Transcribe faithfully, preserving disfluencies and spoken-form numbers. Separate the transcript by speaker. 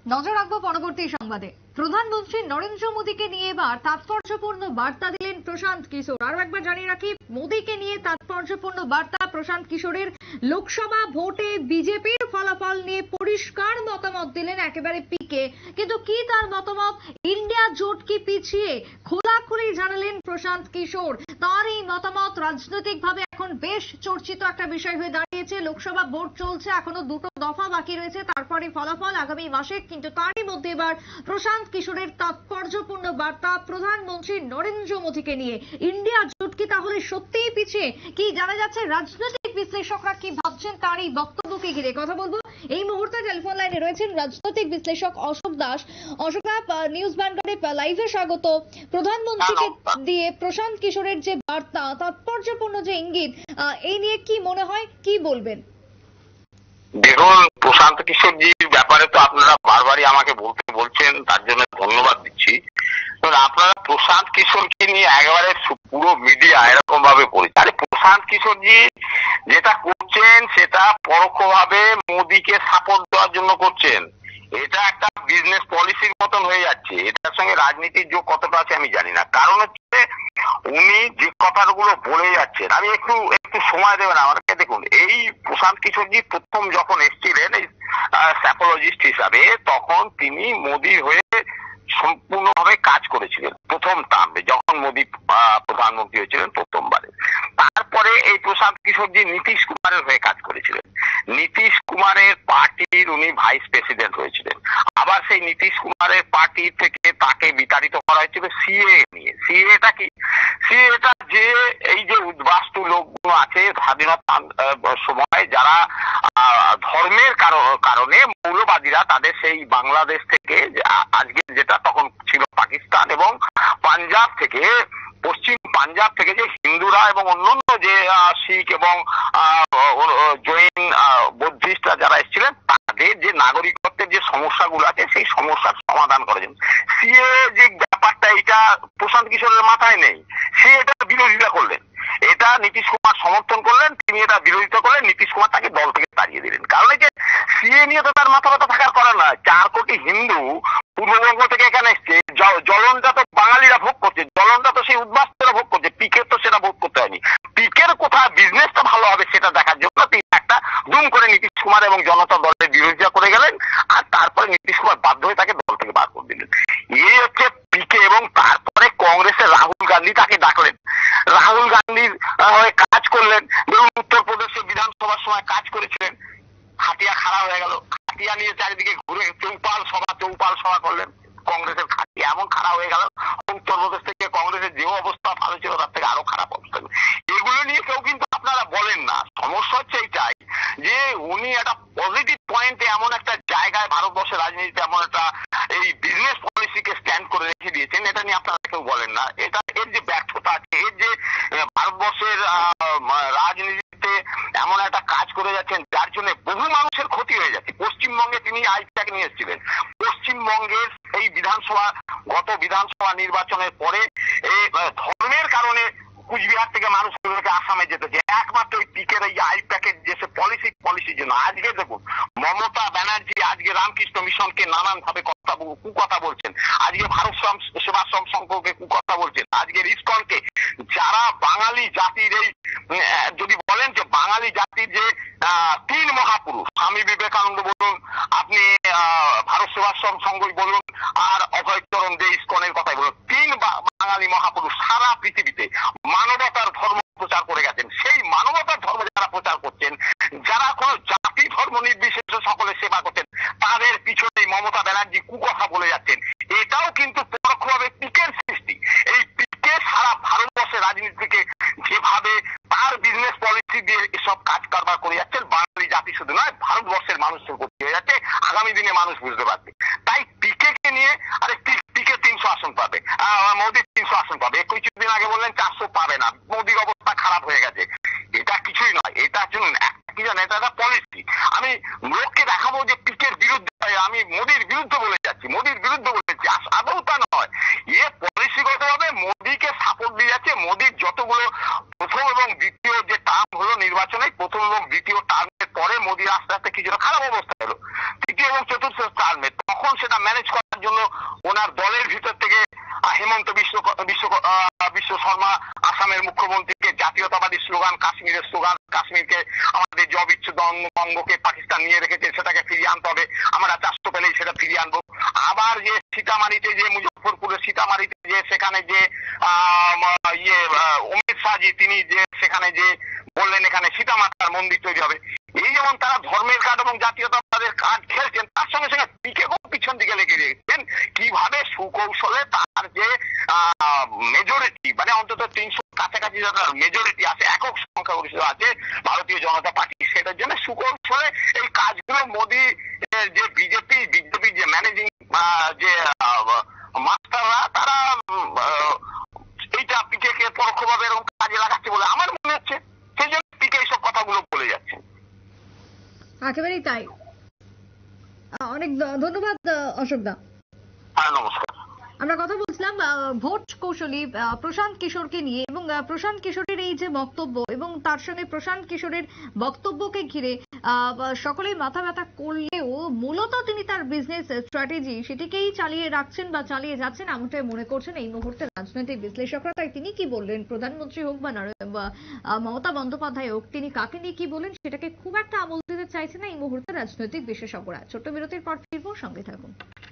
Speaker 1: নজর রাখবো পরবর্তী সংবাদে। প্রধানমন্ত্রী নরেন্দ্র মোদীকে নিয়ে এবার তাৎপর্যপূর্ণ বার্তা দিলেন প্রশান্ত কিশোর। আরো একবার জানিয়ে রাখি, মোদীকে নিয়ে তাৎপর্যপূর্ণ বার্তা প্রশান্ত কিশোরের। লোকসভা ভোটে বিজেপির ফলাফল নিয়ে পরিষ্কার মতামত দিলেন একেবারে পিকে। কিন্তু কি তার মতামত? ইন্ডিয়া জোট কি পিছিয়ে? খোলাখুলি জানালেন প্রশান্ত কিশোর। তার এই মতামত রাজনৈতিকভাবে এখন বেশ চর্চিত একটা বিষয় হয়ে দাঁড়িয়েছে। লোকসভা ভোট চলছে, এখনো দুটো দফা বাকি রয়েছে, তারপরে ফলাফল আগামী মাসে। কিন্তু তারই মধ্যে এবার প্রশান্ত কিশোরের তাৎপর্যপূর্ণ বার্তা প্রধানমন্ত্রী নরেন্দ্র মোদীকে নিয়ে। ইন্ডিয়া জোট কি তাহলে সত্যিই পিছিয়ে? কি জানা যাচ্ছে, রাজনৈতিক বিশ্লেষকরা কি ভাবছেন তার এই বক্তব্যকে ঘিরে কথা বলবো। এই মুহূর্তে টেলিফোন লাইনে রয়েছেন রাজনৈতিক বিশ্লেষক অশোক দাস। অশোক, নিউজ ভ্যানগার্ডে লাইভে স্বাগত। প্রধানমন্ত্রীকে দিয়ে প্রশান্ত কিশোরের যে বার্তা, তাৎপর্যপূর্ণ যে ইঙ্গিত, এই নিয়ে কি মনে হয়, কি বলবেন?
Speaker 2: দেখুন, প্রশান্ত কিশোরজির ব্যাপারে তো আপনারা বারবারই আমাকে বলতে বলছেন, তার জন্য ধন্যবাদ দিচ্ছি। আপনারা প্রশান্ত কিশোরকে নিয়ে একেবারে পুরো মিডিয়া এরকম ভাবে বলছে। আরে প্রশান্ত কিশোরজি যেটা করছেন সেটা পরোক্ষভাবে মোদীকে সাপোর্ট দেওয়ার জন্য করছেন। এটা একটা বিজনেস পলিসির মতন হয়ে যাচ্ছে। এটার সঙ্গে রাজনীতির যোগ কতটা আছে আমি জানি না। কারণ হচ্ছে উনি যে কথাগুলো বলে যাচ্ছেন, আমি একটু একটু সময় দেবেন আমাকে। দেখুন, এই প্রশান্ত কিশোরজি প্রথম যখন এসেছিলেন এই স্যাপোলজিস্ট হিসাবে, তখন তিনি মোদীর হয়ে সম্পূর্ণভাবে কাজ করেছিলেন প্রথম টার্মে, যখন মোদী প্রধানমন্ত্রী হয়েছিলেন প্রথমবারে। তারপরে এই প্রশান্ত কিশোরজি নীতিশ কুমারের হয়ে কাজ করেছিলেন। নীতিশ কুমারের পার্টির উনি ভাইস প্রেসিডেন্ট হয়েছিলেন। আবার সেই নীতিশ কুমারের পার্টি থেকে তাকে বিতাড়িত করা হয়েছিল সিএ নিয়ে। সিএটা কি? সিএটা যে এই যে উদ্বাস্তু লোকগুলো আছে স্বাধীনতা সময়, যারা ধর্মের কারণে মৌলবাদীরা তাদের সেই বাংলাদেশ থেকে, আজকে যেটা তখন ছিল পাকিস্তান, এবং পাঞ্জাব থেকে, পশ্চিম পাঞ্জাব থেকে যে হিন্দুরা এবং অন্যান্য যে শিখ এবং জৈন বৌদ্ধিস্টরা যারা এসেছিলেন, তাদের যে নাগরিকত্বের যে সমস্যাগুলো আছে সেই সমস্যার সমাধান করেছেন। সিএ যে ব্যাপারটা, এটা প্রশান্ত কিশোরের মাথায় নেই। সে এটা বিরোধিতা করলেন, এটা নীতিশ কুমার সমর্থন করলেন, তিনি এটা বিরোধিতা করলেন, নীতিশ কুমার তাকে দল থেকে তাড়িয়ে দিলেন। কারণ এই যে সিএ নিয়ে তো তার মাথা ব্যথা থাকার করার নয়। চার কোটি হিন্দু পূর্ববঙ্গ থেকে এখানে এসছে, জ্বলনটা তো বাঙালিরা ভোগ করছে, জ্বলনটা তো সেই উদ্বাস্তুরা ভোগ করছে। পিকের তো সেটা ভোগ করতে হয়নি। পিকের কোথায় বিজনেসটা ভালো হবে সেটা দেখার জন্য তিনি একটা দুম করে নীতিশ কুমার এবং জনতা দলের বিরোধিতা করে গেলেন, আর তারপরে নীতিশ কুমার বাধ্য হয়ে তাকে দল থেকে বার করে দিলেন। এই হচ্ছে পিকে। এবং তারপরে কংগ্রেসের রাহুল গান্ধী তাকে ডাকলেন, রাহুল গান্ধীর হয়ে কাজ করলেন। ধরুন, উত্তরপ্রদেশে বিধানসভার সময় কাজ করেছিলেন, হাতিয়া খাড়া হয়ে গেল, হাতিয়া নিয়ে চারিদিকে ঘুরে চৌপাল সভা চৌপাল সভা করলেন। কংগ্রেসের খাটিয়া এমন খারাপ হয়ে গেল, উত্তরপ্রদেশ থেকে কংগ্রেসের যে অবস্থা ভালো ছিল তার থেকে আরো খারাপ অবস্থা। এগুলো নিয়ে কেউ কিন্তু আপনারা বলেন না। সমস্যা হচ্ছে এইটাই যে উনি একটা পজিটিভ পয়েন্টে এমন একটা জায়গায় ভারতবর্ষের রাজনীতিতে এমন একটা এই বিজনেস পলিসিকে স্ট্যান্ড করে রেখে দিয়েছেন, এটা নিয়ে আপনারা কেউ বলেন না। এটা এর যে ব্যর্থতা আছে, এর যে ভারতবর্ষের রাজনীতিতে এমন একটা কাজ করে যাচ্ছেন যার জন্য বহু মানুষের ক্ষতি হয়ে যাচ্ছে। পশ্চিমবঙ্গে তিনি আইপ্যাক নিয়ে এসেছিলেন। পশ্চিমবঙ্গের এই বিধানসভা, গত বিধানসভা নির্বাচনের পরে এই ধর্মের কারণে কুচবিহার থেকে মানুষগুলোকে আসামে যেতে হচ্ছে একমাত্র ওই পিকের এই আইপ্যাকের যে পলিসি পলিসির জন্য। আজকে দেখুন, মমতা ব্যানার্জি আজকে রামকৃষ্ণ মিশনকে নানান ভাবে কথা কুকথা বলছেন, আজকে ভারত সেবাশ্রম সংঘকে কুকথা বলছেন, আজকে ইসকনকে, যারা বাঙালি জাতির এই, যদি বলেন যে বাঙালি জাতির যে তিন মহাপুরুষ, স্বামী বিবেকানন্দ বলুন, আপনি ভারত সেবাশ্রম সংঘই বলুন, আর অভয়চরণ দে ইসকনের কথাই বলুন, তিন বাঙালি মহাপুরুষ সারা পৃথিবীতে মানবতার ধর্ম প্রচার করে গেছেন। সেই মানবতার ধর্ম যারা প্রচার করছেন, যারা কোন জাতি ধর্ম নির্বিশেষে সকলে সেবা করছেন, তাদের পিছনে মমতা ব্যানার্জি কুকথা বলে যাচ্ছেন। এটাও কিন্তু পরোক্ষভাবে পিকের সৃষ্টি। এই পিকে সারা ভারতবর্ষের রাজনীতিকে যেভাবে তার বিজনেস পলিসি দিয়ে এসব কাজ কারবার করে যাচ্ছেন, বাঙালি জাতি শুধু নয় ভারতবর্ষের মানুষের ক্ষতি হয়ে যাচ্ছে, আগামী দিনে মানুষ বুঝতে পারবে। তাই পিকে কে নিয়ে, আরে পিকে তিনশো আসন পাবে, মোদী তিনশো আসন পাবে, কিছুদিন আগে বললেন চারশো পাবে না, মোদীর অবস্থা খারাপ হয়ে গেছে। এটা কিছুই নয়, এটা কি জানেন, এটা একটা পলিসি। আমি লোককে দেখাবো যে পিকের বিরুদ্ধে, আমি মোদীর বিরুদ্ধে বলে যাচ্ছি, মোদীর বিরুদ্ধে বলেছি, আদৌ তা নয়। এ পলিসিগত ভাবে মোদীকে সাপোর্ট দিয়ে যাচ্ছে। মোদীর যতগুলো প্রথম এবং দ্বিতীয় যে টার্ম হলো নির্বাচনে, প্রথম এবং দ্বিতীয় টার্মের পরে মোদীর আস্তে আস্তে কিছুটা খারাপ অবস্থা হলো। তৃতীয় এবং চতুর্থ টার্মে তখন ম্যানেজ করার জন্য ওনার দলের ভিতর থেকে হেমন্ত বিশ্ব বিশ্ব বিশ্ব শর্মা আসামের মুখ্যমন্ত্রীকে জাতীয়তাবাদী স্লোগান, কাশ্মীরের স্লোগান, কাশ্মীরকে আমাদের জব ইচ্ছু বঙ্গকে পাকিস্তান নিয়ে রেখেছে, সেটাকে ফিরিয়ে আনতে হবে, আমরা চারশো পেলেই সেটা ফিরিয়ে আনবো। আবার যে সীতামারিতে যে মুজফ্ফরপুরের সীতামারিতে যে সেখানে যে ইয়ে অমিত শাহজি তিনি যে সেখানে যে বললেন এখানে সীতামাতার মন্দির তৈরি হবে। এই যেমন তারা ধর্মের কার্ড এবং জাতীয়তাবাদের কার্ড খেলছেন, তার সঙ্গে সঙ্গে পিকে পিছন দিকে লেগে রেখেছেন কিভাবে সুকৌশলে তার যে মেজরিটি মানে অন্তত তিনশো কাছাকাছি যারা মেজরিটি আছে, একক সংখ্যাগরিষ্ঠ আছে ভারতীয় জনতা পার্টি, সেটার জন্য সুকৌশলে এই কাজগুলো মোদী যে বিজেপি বিজেপি যে ম্যানেজিং যে মাস্টাররা তারা এইটা পিকে কে পরোক্ষভাবে এরকম কাজে লাগাচ্ছে বলে আমার মনে হচ্ছে, সেই জন্য পিকে এইসব কথাগুলো বলে যাচ্ছে।
Speaker 1: একেবারেই তাই। অনেক ধন্যবাদ অশোক দা।
Speaker 2: হ্যাঁ, নমস্কার।
Speaker 1: আমরা কথা বলছিলাম ভোট কৌশলী প্রশান্ত কিশোরকে নিয়ে, এবং প্রশান্ত কিশোরের এই যে বক্তব্য এবং তার সঙ্গে প্রশান্ত কিশোরের বক্তব্যকে ঘিরে সকলেই মাথা ব্যথা করলেও মূলত তিনি তার বিজনেস স্ট্র্যাটেজি সেটিকেই চালিয়ে রাখছেন বা চালিয়ে যাচ্ছেন এমনটাই মনে করছেন এই মুহূর্তে রাজনৈতিক বিশ্লেষকরা। তাই তিনি কি বললেন, প্রধানমন্ত্রী হোক বা মমতা বন্দ্যোপাধ্যায় হোক, তিনি কাকে নিয়ে কি বলেন সেটাকে খুব একটা আমল দিতে চাইছে না এই মুহূর্তে রাজনৈতিক বিশেষজ্ঞরা। ছোট্ট বিরতির পর ফিরবো, সঙ্গে থাকুন।